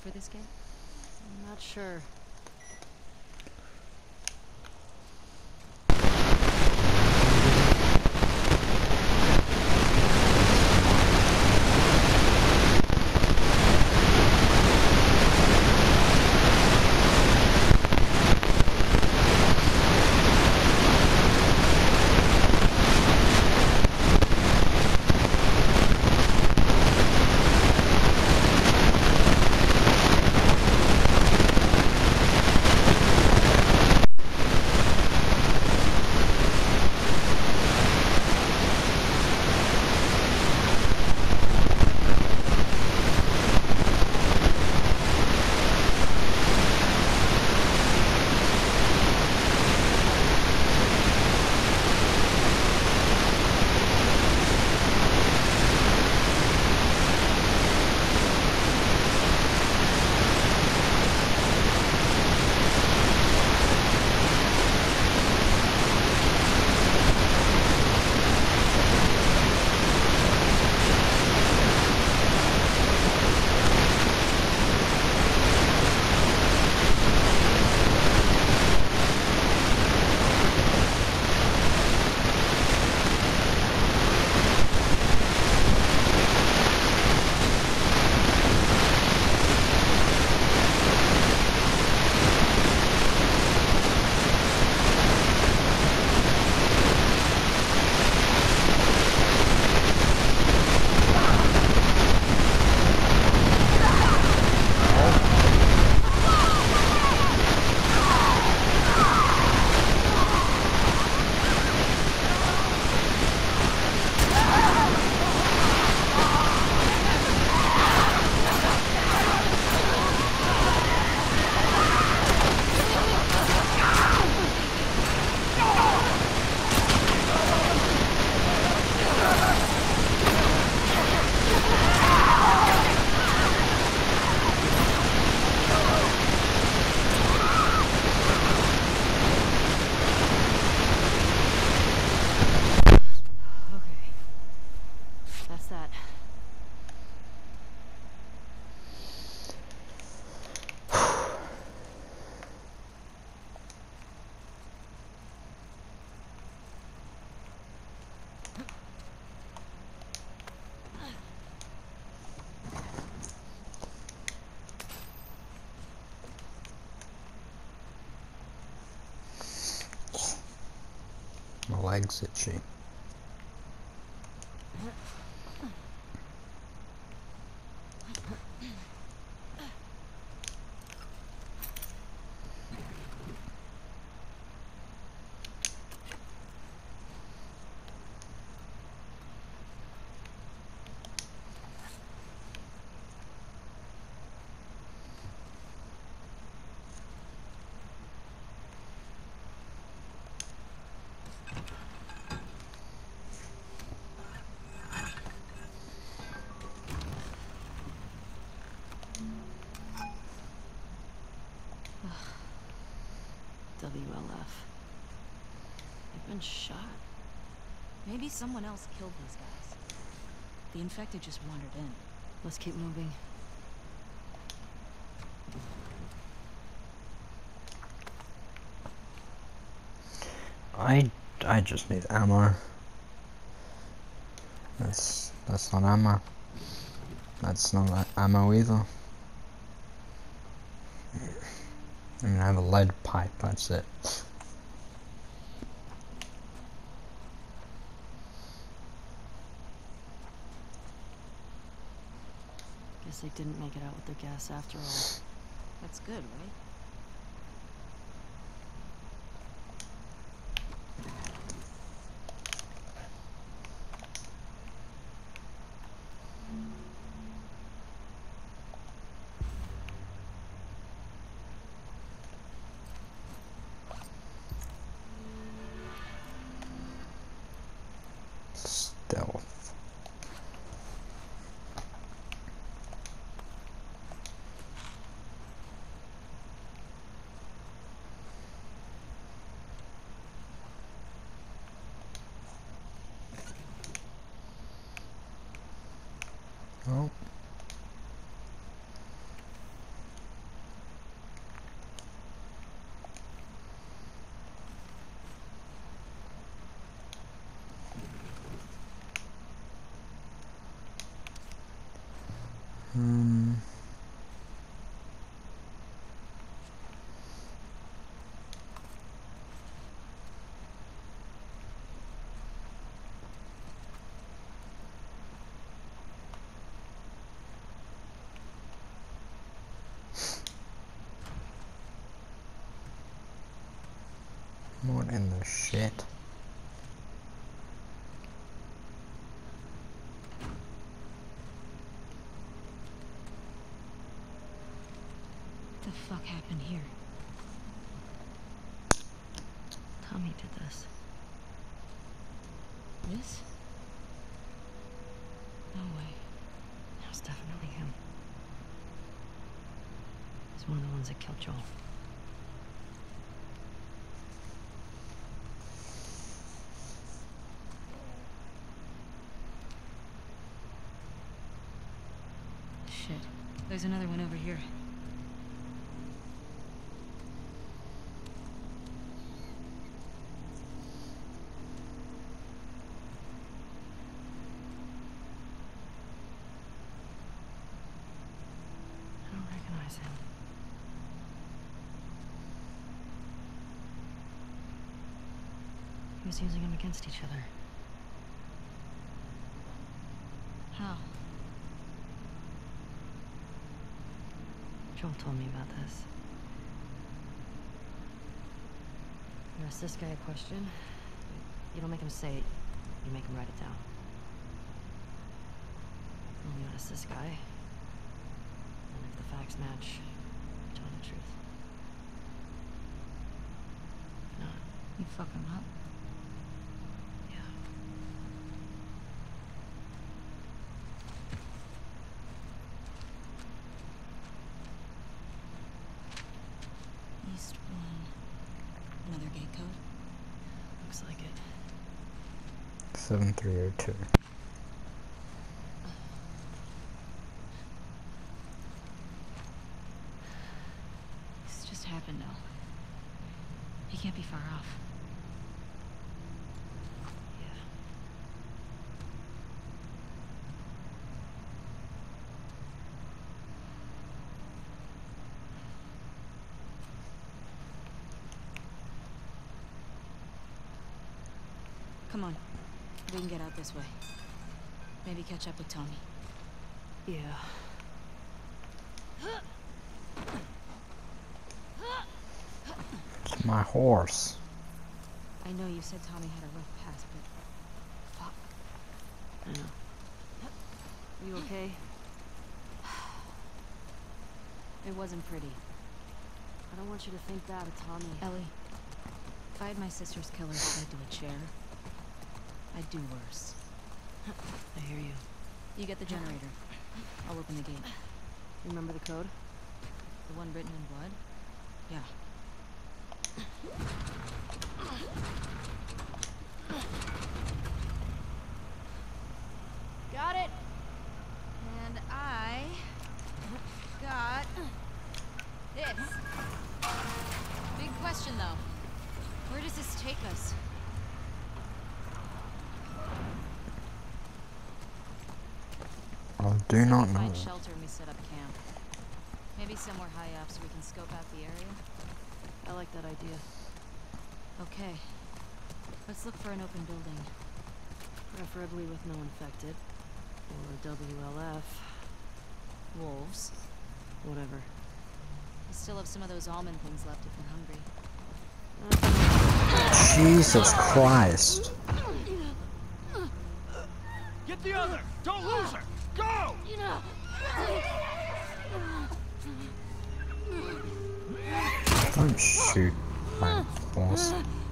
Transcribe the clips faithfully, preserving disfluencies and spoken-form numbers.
for this game? I'm not sure. That. My leg's itchy. W L F. They've been shot. Maybe someone else killed these guys. The infected just wandered in. Let's keep moving. I I just need ammo. That's that's not ammo. That's not ammo either. I mean, I have a lead pipe. That's it. Guess they didn't make it out with their gas after all. That's good, right? Stealth. Oh. What in the shit? What the fuck happened here? Tommy did this. This? No way. That was definitely him. He's one of the ones that killed Joel. Shit. There's another one over here. I don't recognize him. He was using them against each other. How? Joel told me about this. You ask this guy a question, you don't make him say it, you make him write it down. And you ask this guy, and if the facts match, you tell the truth. If not, You fuck him up? yeah. East one. Another gate code? Looks like it. seven three oh two. This just happened now. He can't be far off. Yeah. Come on. We can get out this way. Maybe catch up with Tommy. Yeah. It's my horse. I know you said Tommy had a rough past, but... Fuck. I know. You okay? It wasn't pretty. I don't want you to think that of Tommy. Ellie, if I had my sister's killer tied to a chair, I'd do worse. I hear you. You get the generator. I'll open the gate. Remember the code? The one written in blood? Yeah. Got it. And I got this. Big question, though. Where does this take us? I do not We know. find shelter and we set up camp. Maybe somewhere high up so we can scope out the area. I like that idea. Okay. Let's look for an open building. Preferably with no infected. Or W L F. Wolves. Whatever. We still have some of those almond things left if we're hungry. Jesus Christ. Get the other! Don't lose her! Go! Don't shoot my boss.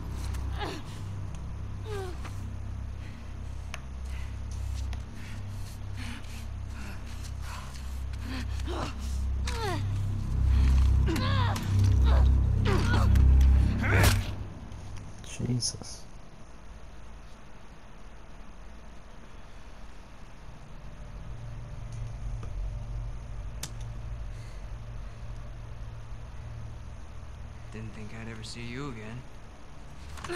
Jesus. Didn't think I'd ever see you again.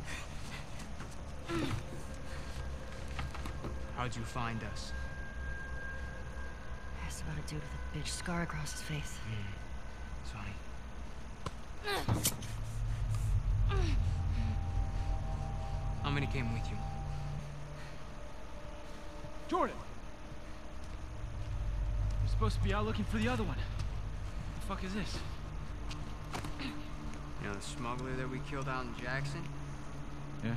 How'd you find us? Asked about a dude with a bitch scar across his face. It's funny. How many came with you? Jordan! We're supposed to be out looking for the other one. What the fuck is this? You know the smuggler that we killed out in Jackson? Yeah?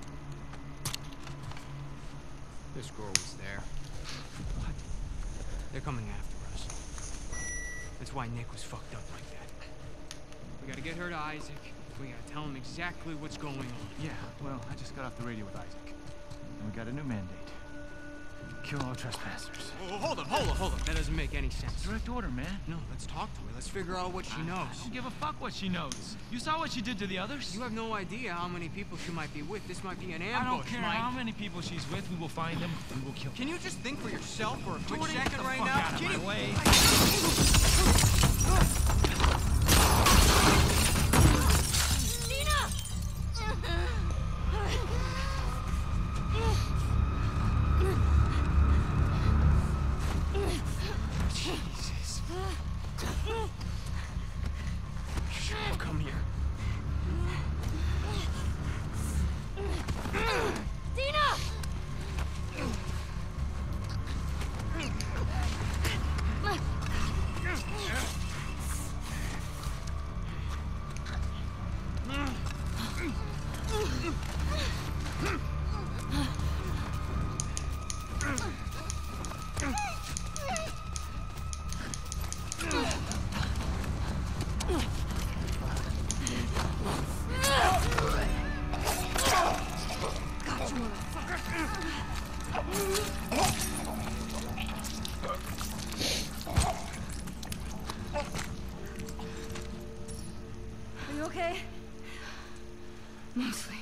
This girl was there. What? They're coming after us. That's why Nick was fucked up like that. We gotta get her to Isaac. We gotta tell him exactly what's going on. Yeah, well, I just got off the radio with Isaac. And we got a new mandate. Kill all trespassers. Oh, hold up, hold up, hold up. That doesn't make any sense. Direct order, man. No, let's talk to her. Let's figure out what she knows. I don't give a fuck what she knows. You saw what she did to the others? You have no idea how many people she might be with. This might be an ambush, I don't care Mike. how many people she's with. We will find them. We will kill them. Can you just think for yourself for a quick Jordy, second get the right fuck now? out of Can my you- way. Jesus. Come here. Dina! Are you okay? Mostly.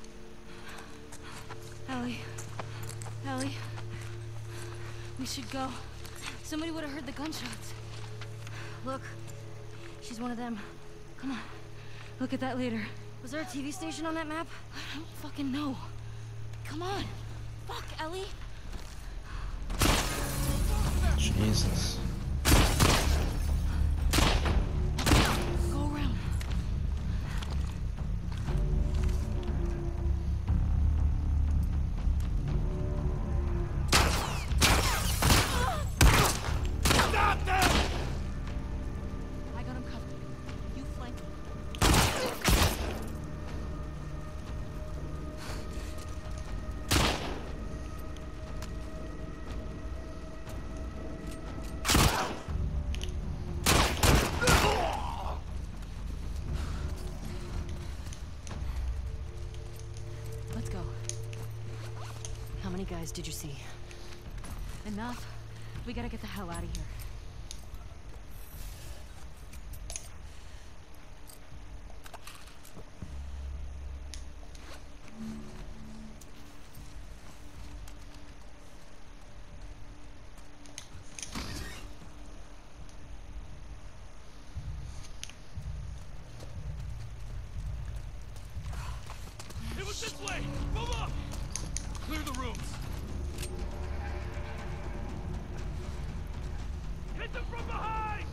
Ellie. Ellie. We should go. Somebody would have heard the gunshots. Look, she's one of them. Come on. Look at that later. Was there a T V station on that map? I don't fucking know. Come on. Fuck, Ellie. Jesus. Go around. Stop them! I got him covered. You flank him. Let's go. How many guys did you see? Enough. We gotta get the hell out of here. It was this way! Move up! Clear the rooms! Hit them from behind!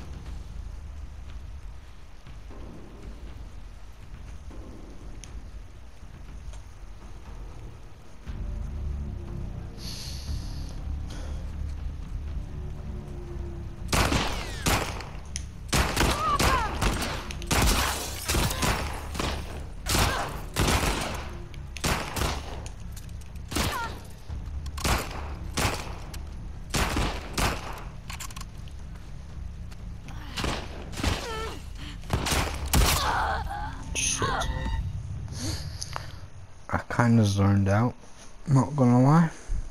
Shit. I kinda zoned out, not gonna lie.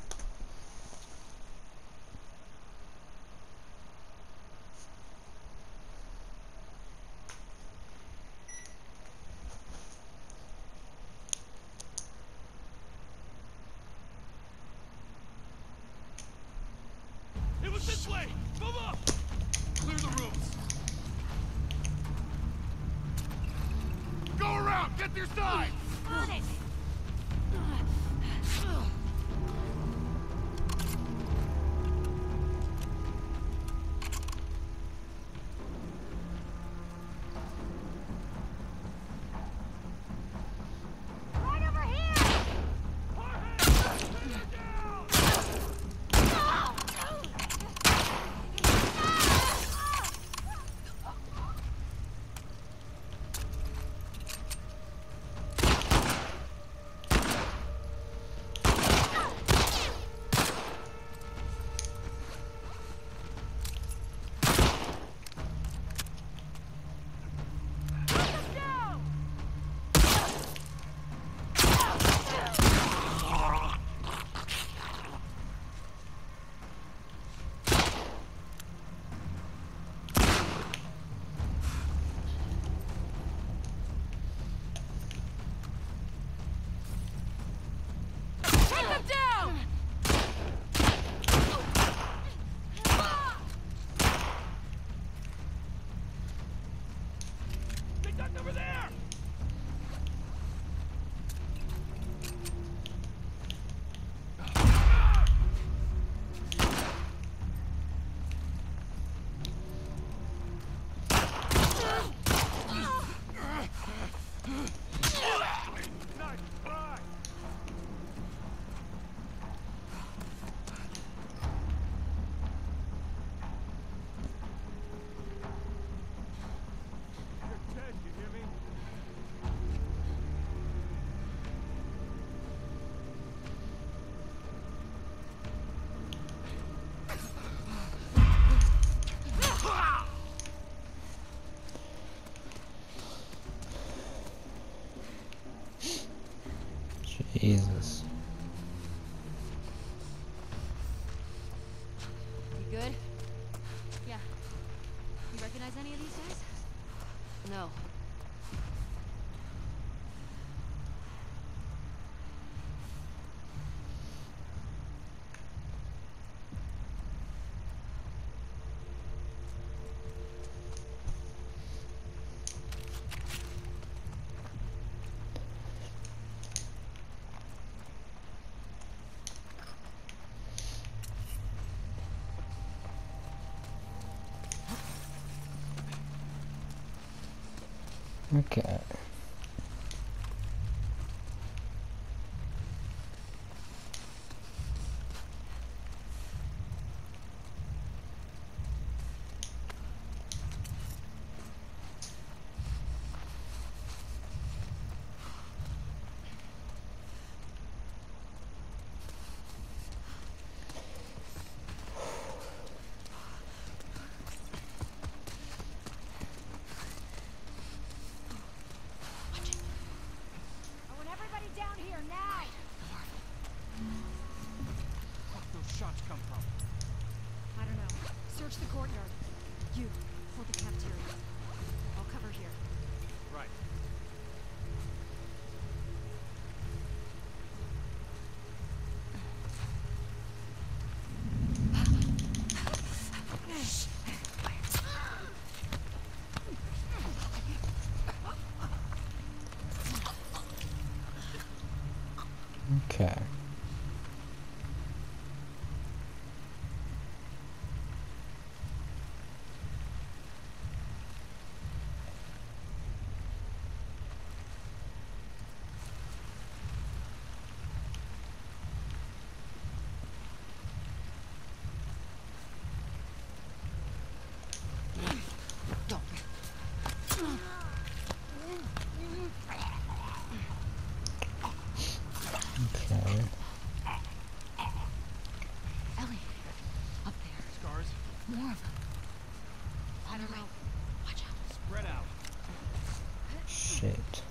It was this way! Move up! Clear the rooms! Go around! Get their side! On it! Right over here! Jesus. You good? Yeah. You recognize any of these guys? No. Okay. I want everybody down here now. Where did those shots come from? I don't know. Search the courtyard. You, hold the cafeteria. I'll cover here. Right. Okay. Okay. Ellie, up there. Scars? More of them. I don't know. Watch out. Spread out. Shit.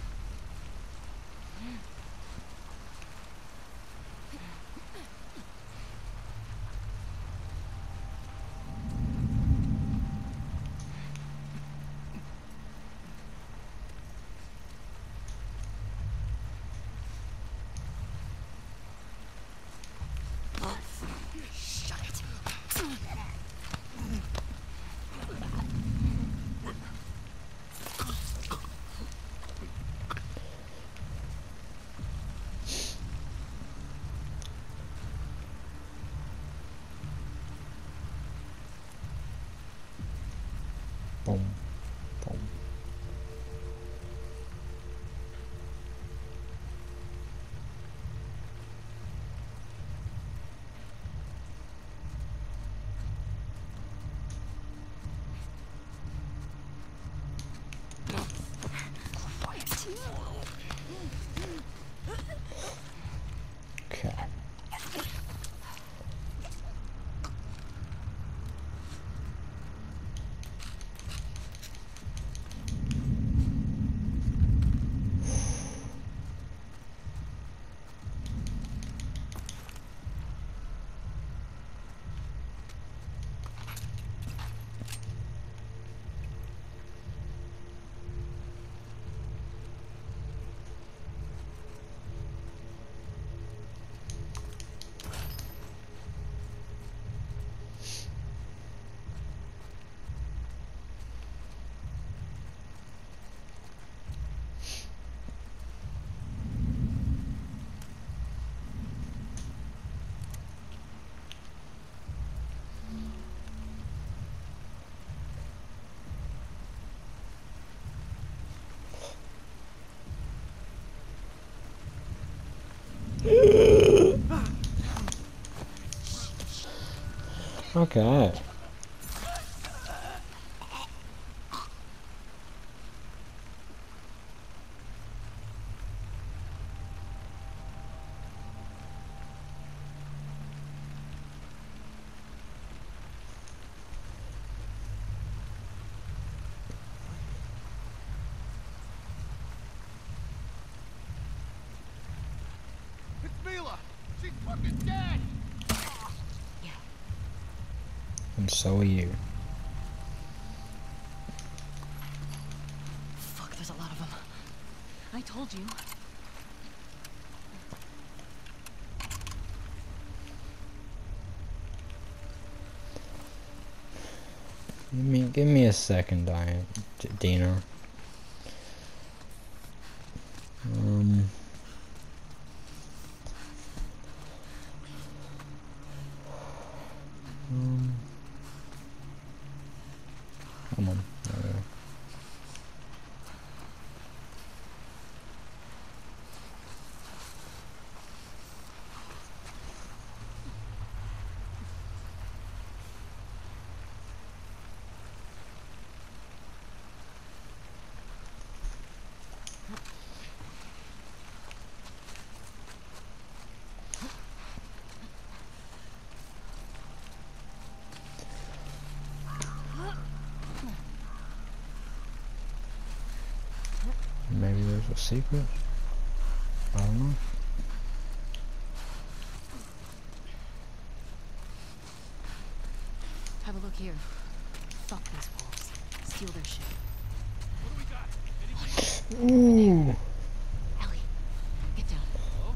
Boom. Boom. Okay. Okay. She's fucking dead! And so are you. Fuck, there's a lot of them. I told you. Give me, give me a second, Diane, Dina. Um. Um. Come on. There we go. Maybe there's a secret? I don't know. Have a look here. Fuck these wolves. Steal their shit. What do we got? Anything? Ooh! Ellie, get down. Hello?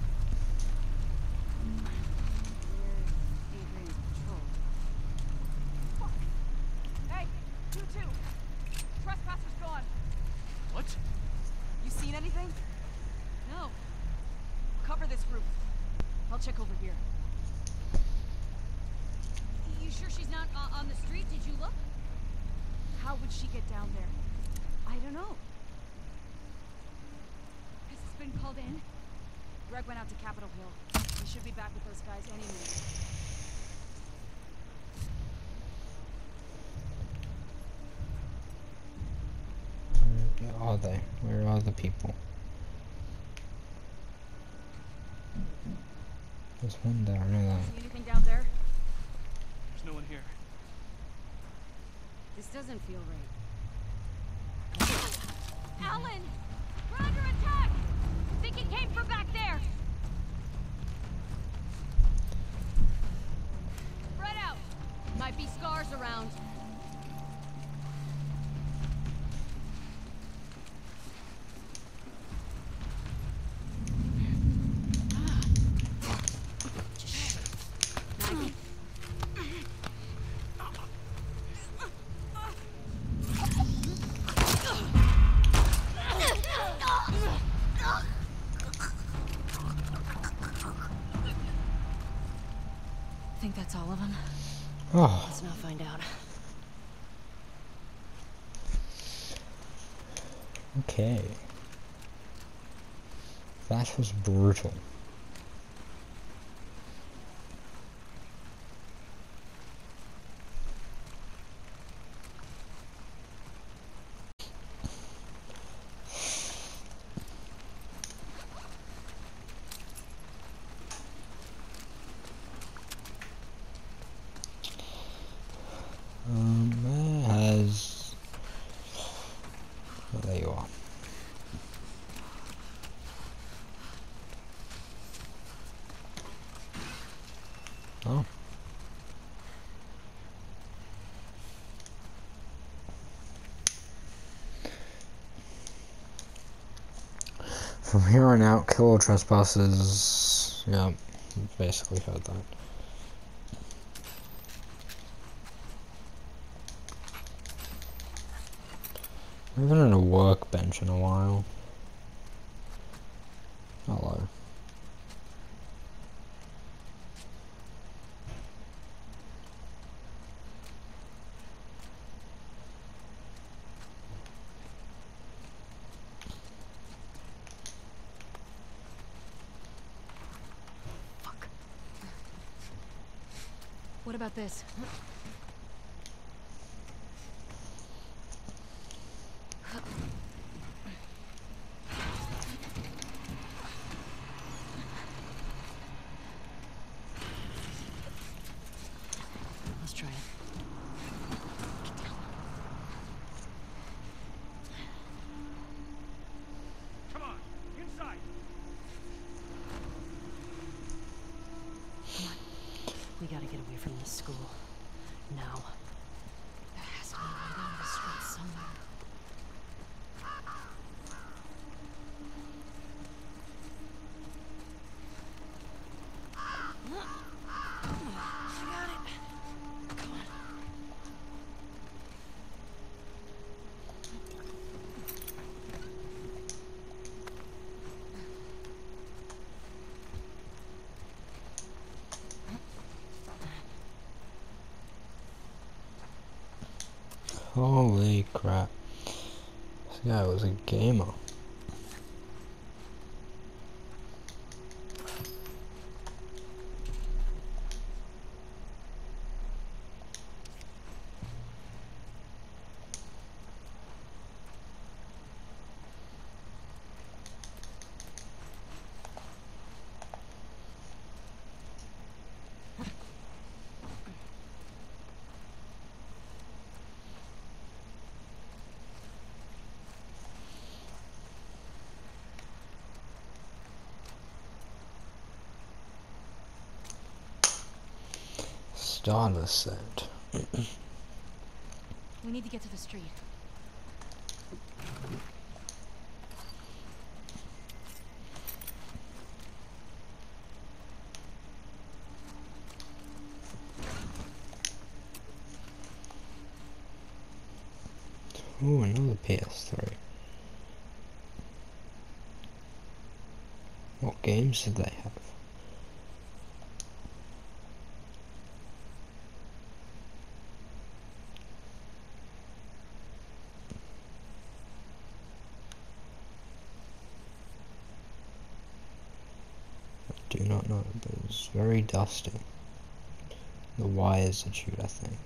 Hey, you two. Trespasser's gone. What? You seen anything? No. Cover this roof. I'll check over here. You sure she's not uh, on the street? Did you look? How would she get down there? I don't know. Has this been called in? Greg went out to Capitol Hill. He should be back with those guys any minute. Where are they? Where are the people? There's one there, I know that. See anything down there? There's no one here. This doesn't feel right. Alan! We're under attack! Think it came from back there! Spread out. Might be scars around. Think that's all of them? Oh, Let's not find out. okay. That was brutal. Um, that has... Oh, there you are. Oh. From here on out, kill all trespassers. Yeah, basically heard that. I haven't had a workbench in a while. Hello. Fuck. What about this? Let's try it. Come on, inside. gotta get away from this school. Now. There has to be a way down the street somewhere. I got it. Come on. Holy crap. This guy was a gamer. Starter set. We need to get to the street. Ooh, another P S three. What games did they have? I do not know, but it's very dusty. The wires are chewed, I think.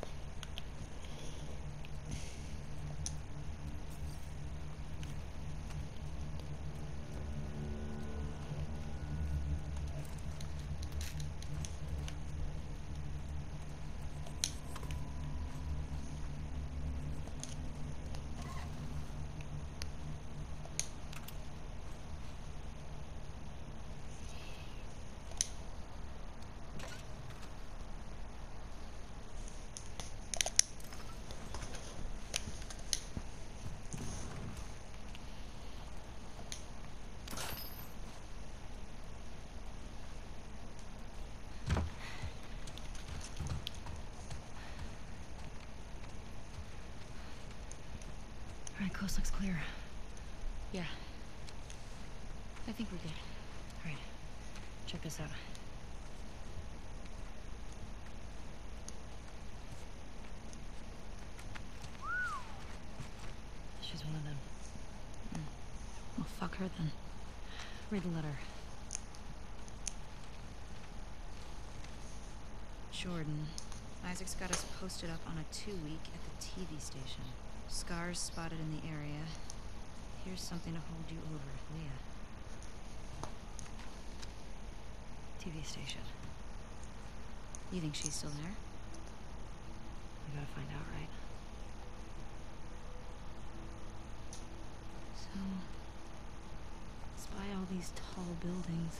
Alright, coast looks clear. Yeah. I think we're good. Alright, check this out. She's one of them. Mm. Well, fuck her then. Read the letter. Jordan. Isaac's got us posted up on a two-week at the T V station. Scars spotted in the area. Here's something to hold you over, Leah. T V station. You think she's still there? We gotta find out, right? So, spy all these tall buildings.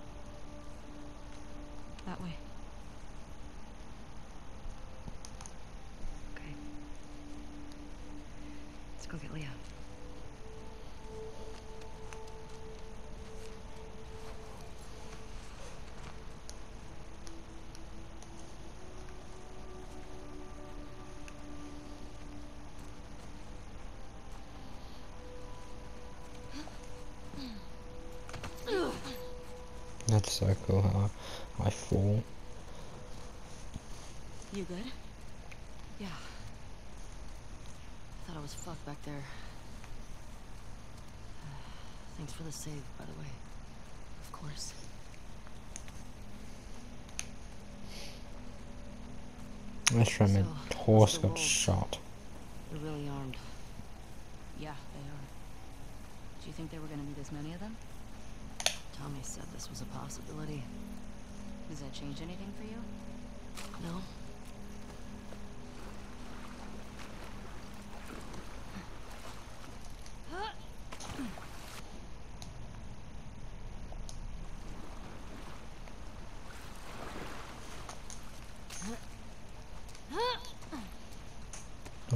That way. Okay. Let's go get Leah. That's so cool how I fall. You good? Yeah. Thought I was fucked back there. Thanks for the save, by the way. Of course. This from a So, horse those are got wolves. shot. They're really armed. Yeah, they are. Do you think there were gonna be this many of them? Tommy said this was a possibility. Does that change anything for you? No?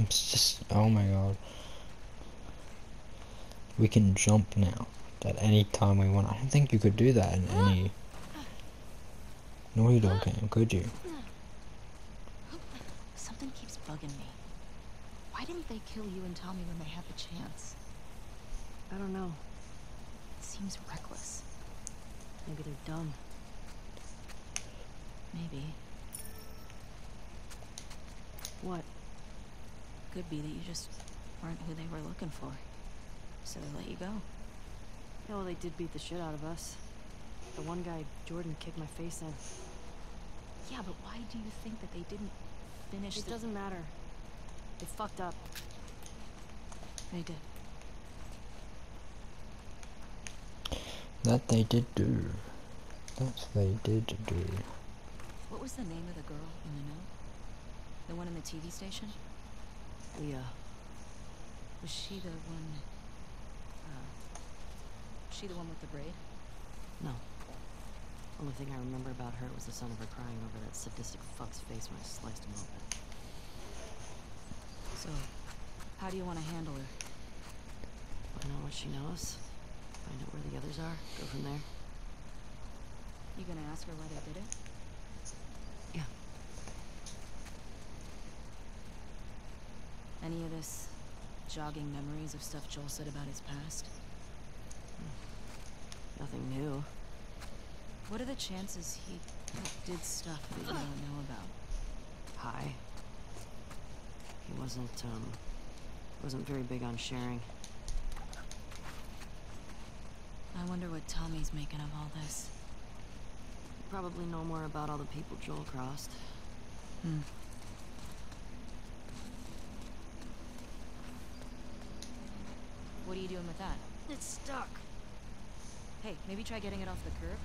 jumps. Just, oh my god. We can jump now at any time we want. I don't think you could do that in any Naughty Dog game, could you? Something keeps bugging me. Why didn't they kill you and Tommy when they had the chance? I don't know. It seems reckless. Maybe they're dumb. Maybe. What? Could be that you just weren't who they were looking for. So they let you go. Yeah, well, they did beat the shit out of us. The one guy, Jordan, kicked my face in. Yeah, but why do you think that they didn't finish It the... doesn't matter. They fucked up. They did. That they did do. That they did do. What was the name of the girl in the note? The one in the T V station? Leah. Was she the one... Uh, she the one with the braid? No. Only thing I remember about her was the sound of her crying over that sadistic fuck's face when I sliced him open. So, how do you want to handle her? Find out what she knows. Find out where the others are. Go from there. You gonna ask her why they did it? Yeah. Any of this jogging memories of stuff Joel said about his past? Nothing new. What are the chances he did stuff that you don't know about? High. He wasn't, um... wasn't very big on sharing. I wonder what Tommy's making of all this. Probably know more about all the people Joel crossed. Hmm. What are you doing with that? It's stuck. Hey, maybe try getting it off the curb?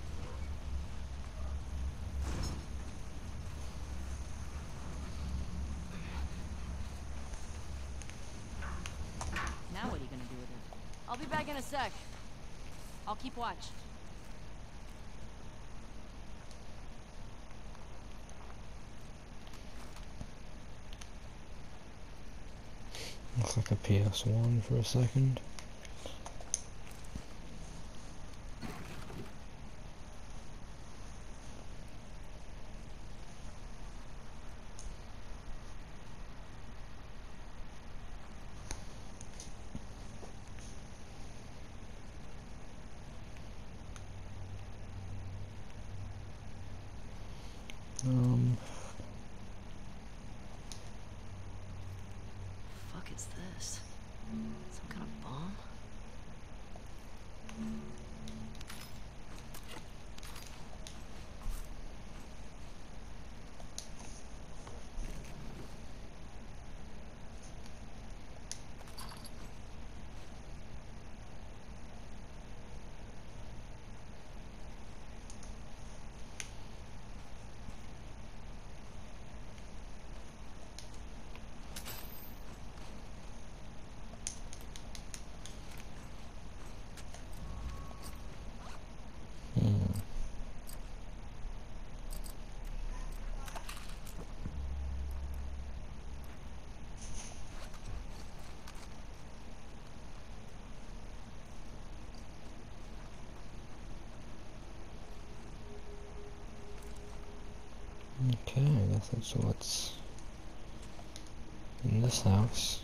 Now what are you gonna do with it? I'll be back in a sec. I'll keep watch. Looks like a P S one for a second. Um, Fuck is this? Some kind of bomb? hmm. Okay, I guess that's what's in this house.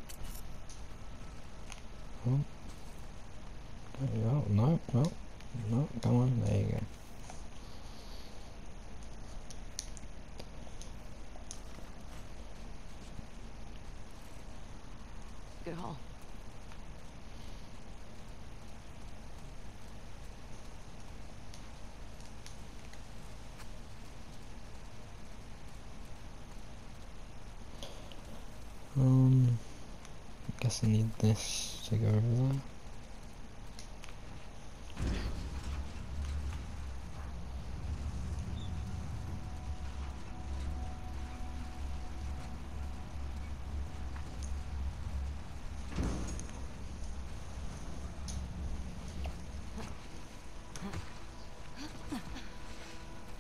Oh. There you go. No, no, no, come on, there you go. Good haul. Um, I guess I need this to go over there.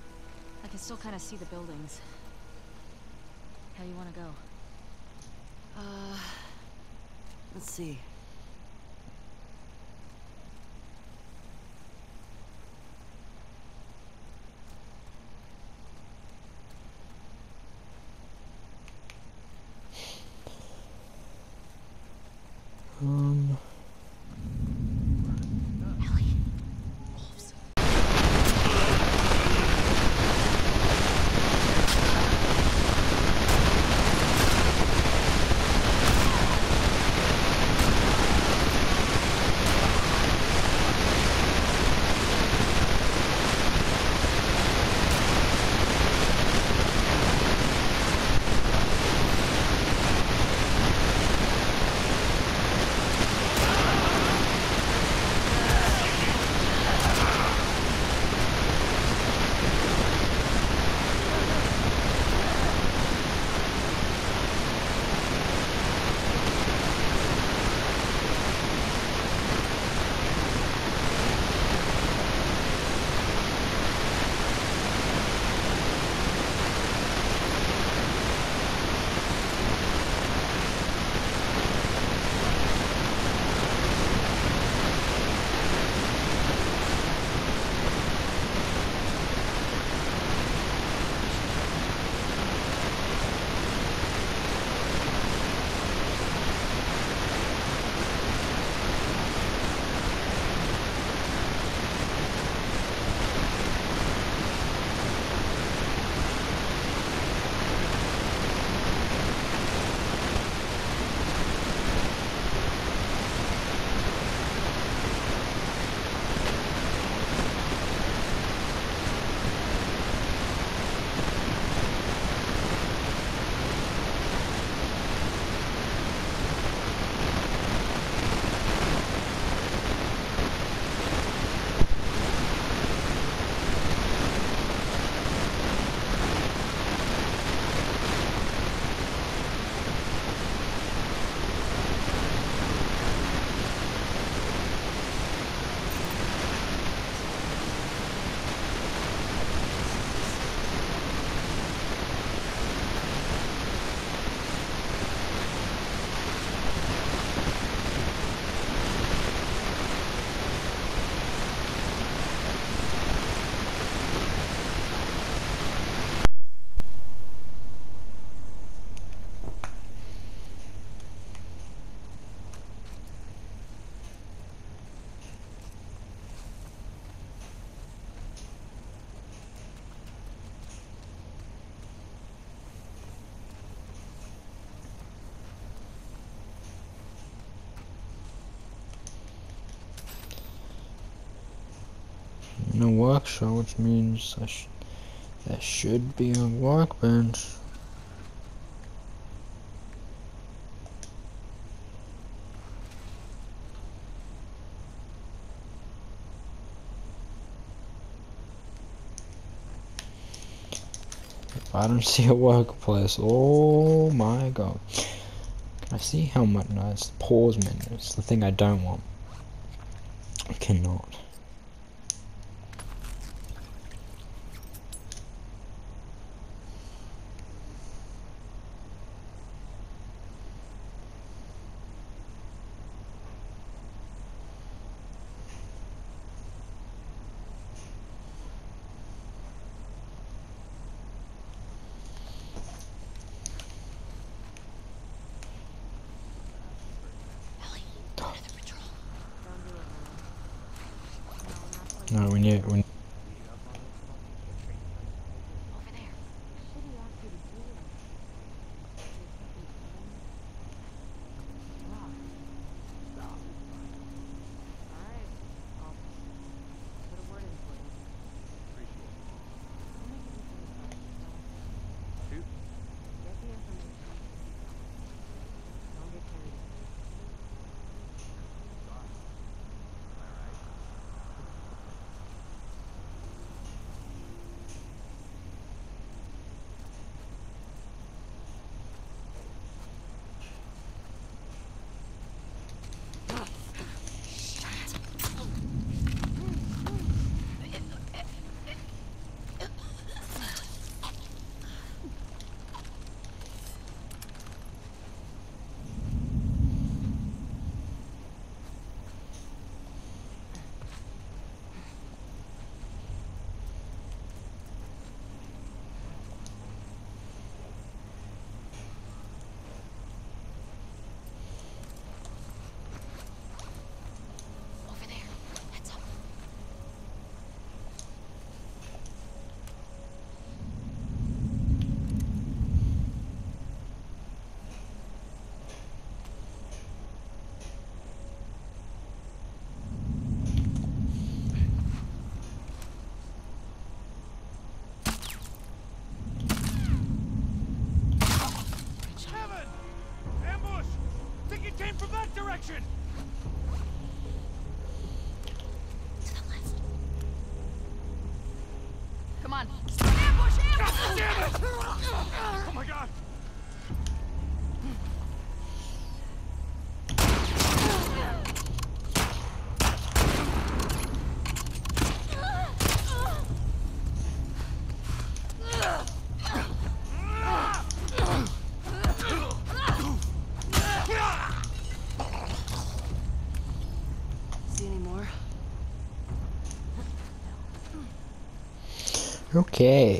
I can still kind of see the buildings. How you want to go? Uh, let's see. Um. In a workshop, which means I sh there should be a workbench. If I don't see a workplace, oh my god. Can I see how much? No, it's the pause menu. It's the thing I don't want. I cannot. No, we need. We on. Ambush! Ambush! Damn it! Oh my god! See any more? Okay.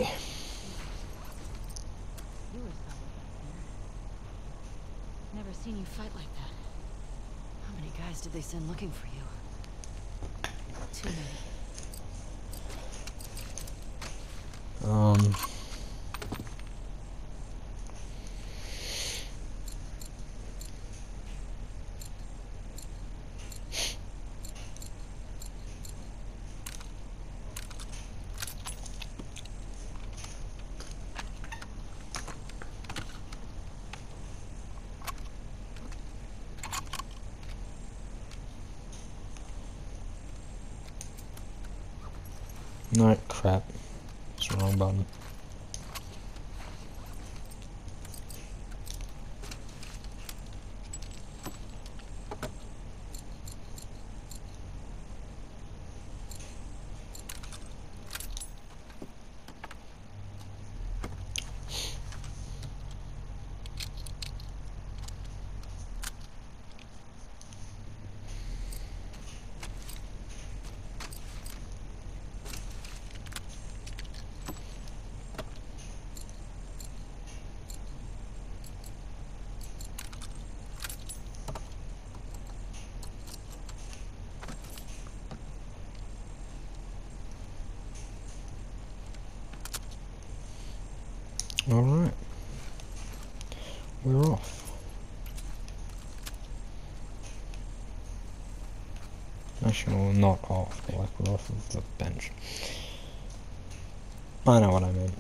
You were solid back there. Never seen you fight like that. How many guys did they send looking for you? Too many. Um. No, crap. It's the wrong button. Alright. We're off. Actually, we're not off, but like we're off of the bench. I know what I mean.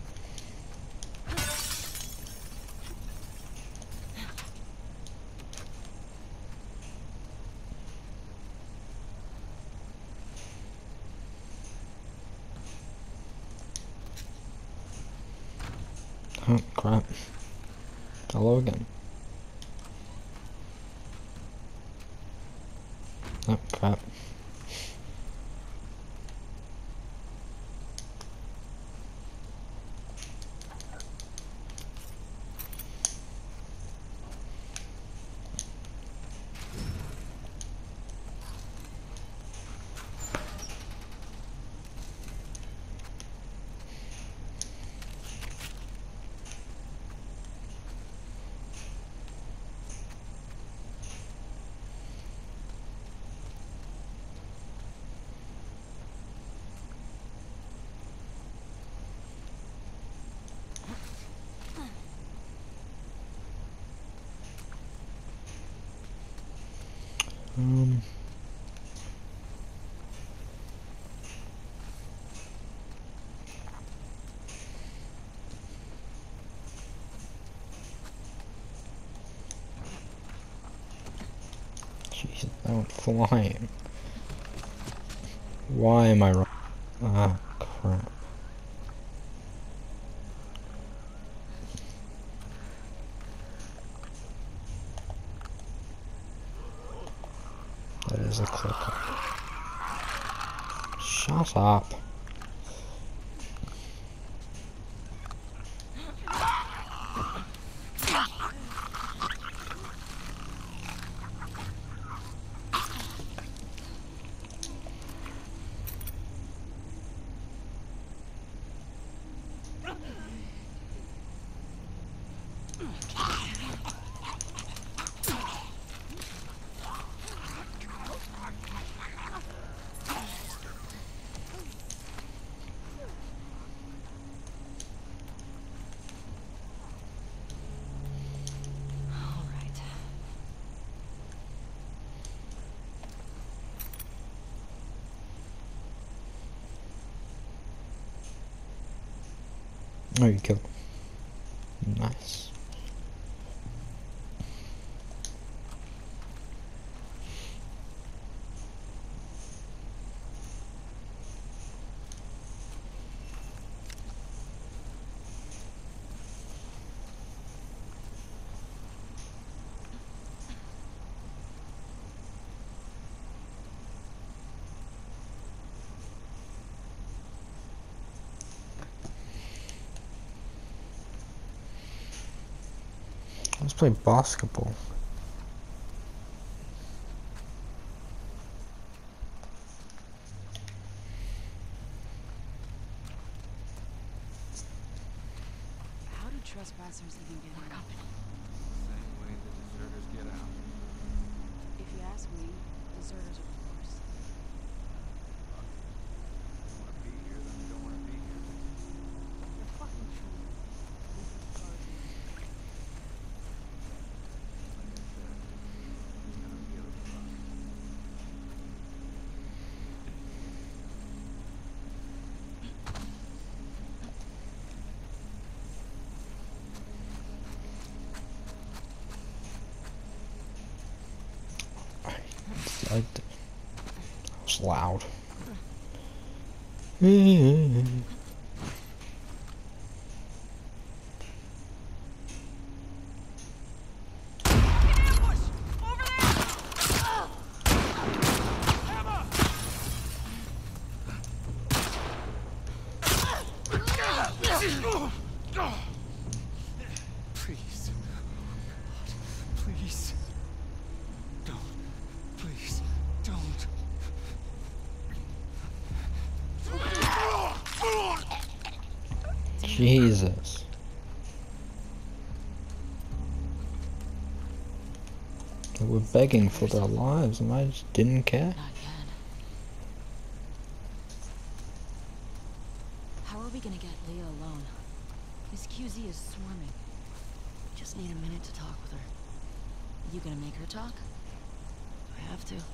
Oh, crap. Hello again. Oh, crap. Um. Jesus, I went flying. Why am I wrong? Ah, crap. That is a clicker. Shut up. Oh, you killed him. Nice. Let's play basketball. How do trespassers even get in? Same way the deserters get out. If you ask me, deserters are the worst. Don't want to be here, then we don't want to be here. You're fucking true. This is hard. Like I said, it's gonna be a rough. I, that was loud. Please. Please. Don't. Please. Don't. Jesus. They were begging for their lives and I just didn't care. Not yet. How are we gonna get Leah alone? This Q Z is swarming. Just need a minute to talk with her. You gonna make her talk? I have to.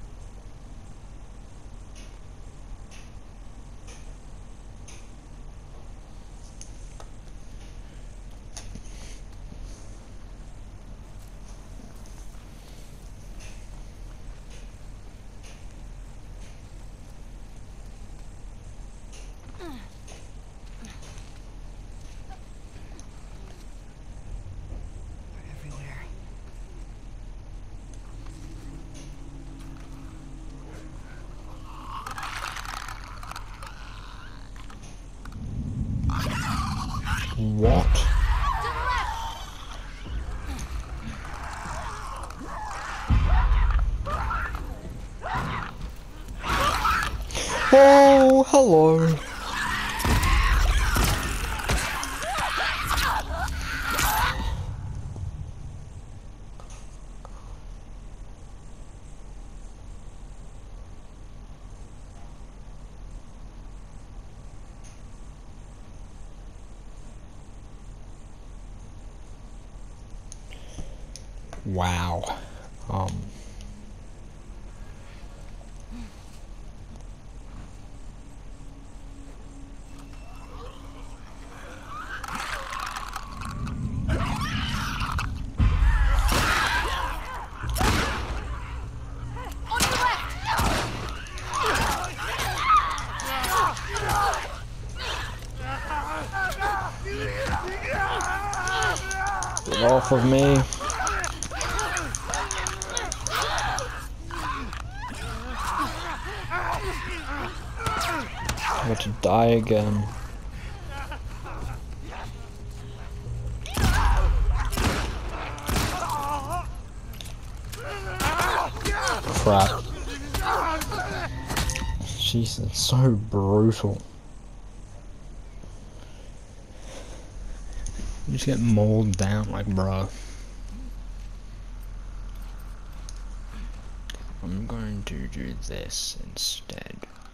Everywhere. What? Oh, hello. Wow. Um. Get off of me. I'm about to die again. Crap. Jeez, it's so brutal. You just get mauled down like, bro. I'm going to do this instead.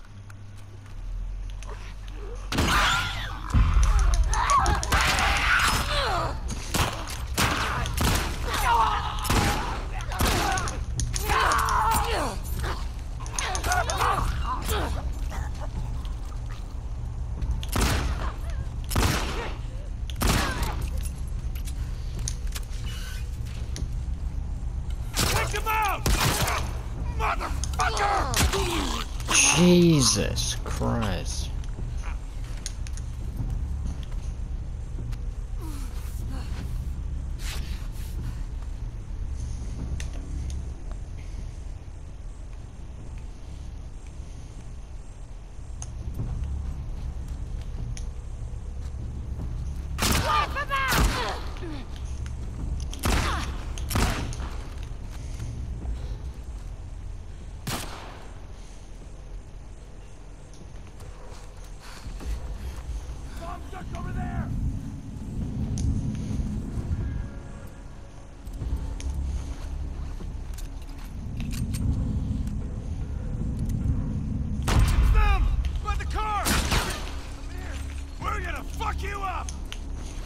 Jesus Christ.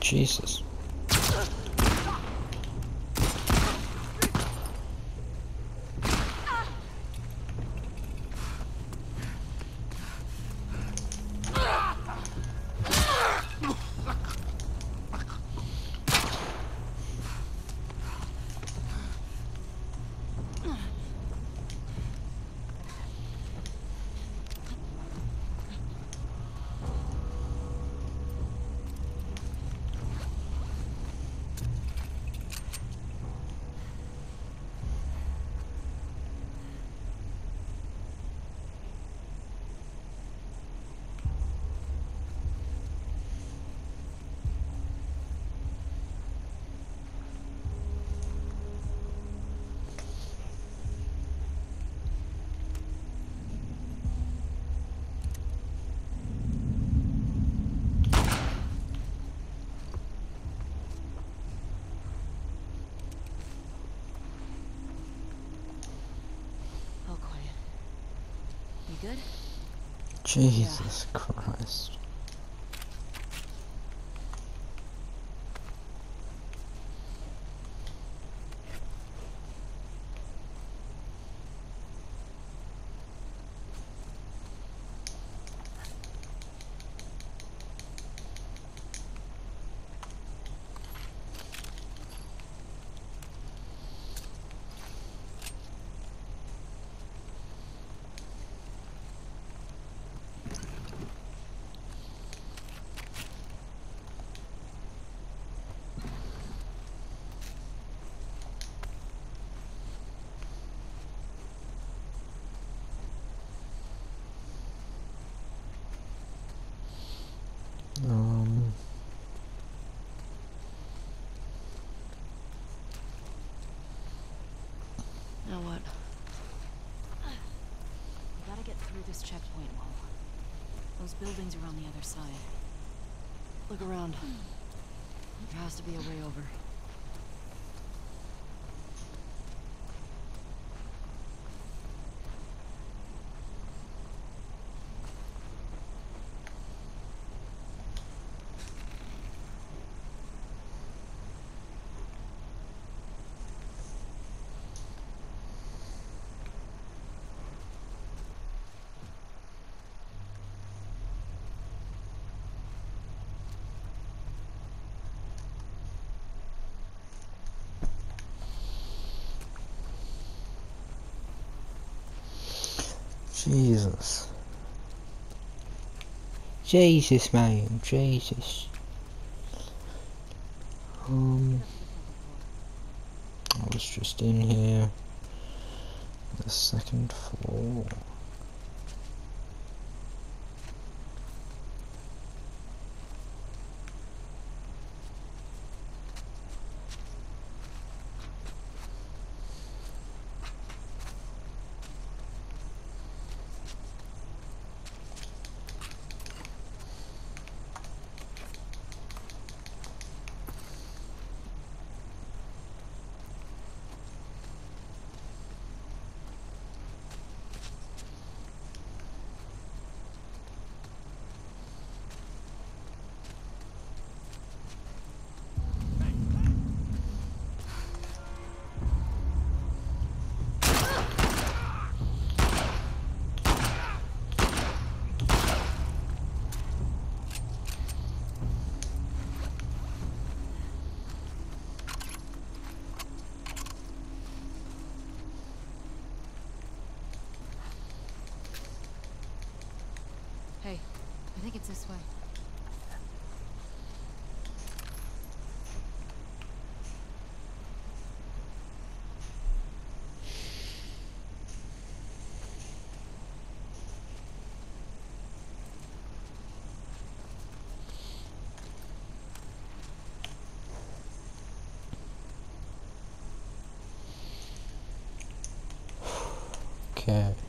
Jesus. All quiet. You good? Jesus Christ. Um, Now what? We gotta get through this checkpoint wall. Those buildings are on the other side. Look around. There has to be a way over. Jesus. Jesus, man. Jesus. Um, I was just in here. The second floor. Hey, I think it's this way. Okay.